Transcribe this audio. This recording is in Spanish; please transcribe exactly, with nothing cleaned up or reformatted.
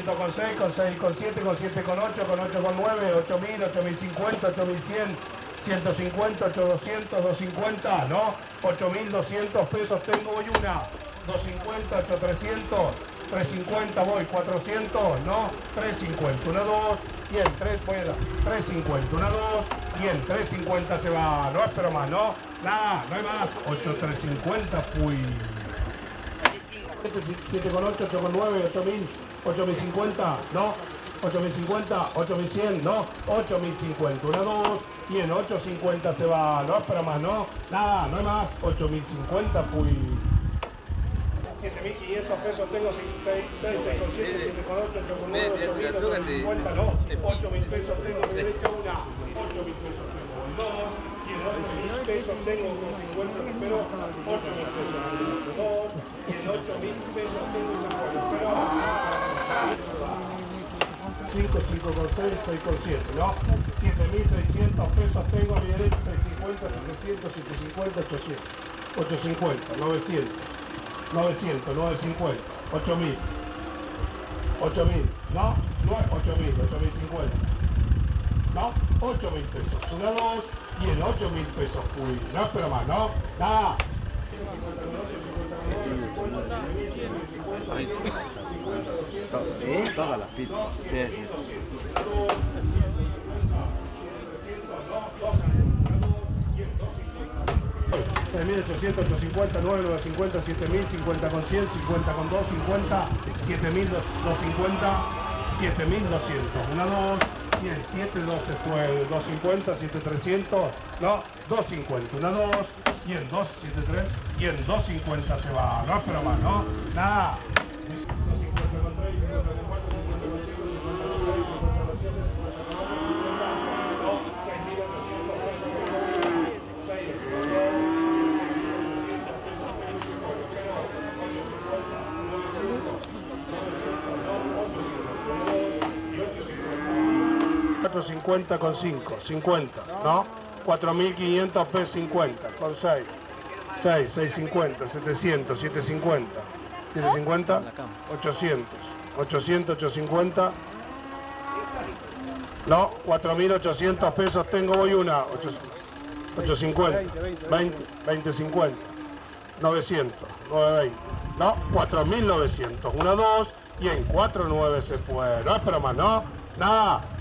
cinco con seis, con seis con siete, con siete con ocho, con ocho con nueve, ocho mil, ocho mil cincuenta, ocho mil cien, ciento cincuenta, ocho mil doscientos, doscientos cincuenta, ¿no? ocho mil doscientos pesos tengo, voy una. doscientos cincuenta, ocho mil trescientos, trescientos cincuenta voy, cuatrocientos, ¿no? trescientos cincuenta, una, dos, bien, tres, voy a dar, trescientos cincuenta, una, dos, bien, trescientos cincuenta se va, no espero más, ¿no? Nada, no hay más, ocho mil trescientos cincuenta, fui. siete con ocho, ocho con nueve, ocho mil, ocho mil cincuenta, ¿no? ocho mil cincuenta, ocho mil cien, ¿no? ocho mil cincuenta, una, dos, bien, ochocientos cincuenta se va, no espera más, ¿no? Nada, no hay más, ocho mil cincuenta, fui. siete mil quinientos pesos tengo, seis, seis, seis con siete, siete con ocho, ocho con nueve, ocho mil, ocho mil cincuenta, ¿no? ocho mil pesos tengo, mi derecha una, ocho mil pesos tengo, dos, y en ocho mil pesos tengo con cincuenta, pero ocho mil pesos tengo, dos, y en ocho mil pesos tengo ese juego, pero cinco, cinco con seis, seis con siete, ¿no? siete mil seiscientos pesos tengo a mi derecha, seiscientos cincuenta, setecientos, setecientos cincuenta, ochocientos, ochocientos cincuenta, novecientos, novecientos, novecientos cincuenta, ocho mil, ocho mil, ¿no? ocho mil, ocho mil cincuenta, ¿no? ocho mil pesos, una, dos, y en ocho mil pesos fui, no espero más, ¿no? Nada. ¿Eh? Toda la fila. Sí, sí. seis mil ochocientos, ochocientos cincuenta, nueve mil novecientos cincuenta, siete mil, cincuenta con cien, cincuenta con dos, cincuenta, siete mil doscientos cincuenta, siete mil doscientos, una, dos, y el siete, doce fue doscientos cincuenta, siete mil trescientos, no, doscientos cincuenta, una, dos, y el dos, siete tres, y el doscientos cincuenta se va, no espero más, ¿no? Nada. doscientos cincuenta con tres, cincuenta con cuatro, cincuenta con cinco, cincuenta con seis, cincuenta con siete, cincuenta con ocho, cincuenta, no, seis mil ochocientos pesos, seis mil ochocientos pesos, cuatrocientos cincuenta con cinco, cincuenta, ¿no? cuatro mil quinientos pesos, cincuenta, con seis, seis, seiscientos cincuenta, setecientos, setecientos cincuenta, setecientos cincuenta, ochocientos, ochocientos, ochocientos cincuenta, no, cuatro mil ochocientos pesos tengo, voy una, ochocientos cincuenta, veinte, veinte cincuenta, novecientos, novecientos veinte, no, cuatro mil novecientos, una, dos, y en cuatro nueve se fue, no espero más, no, nada.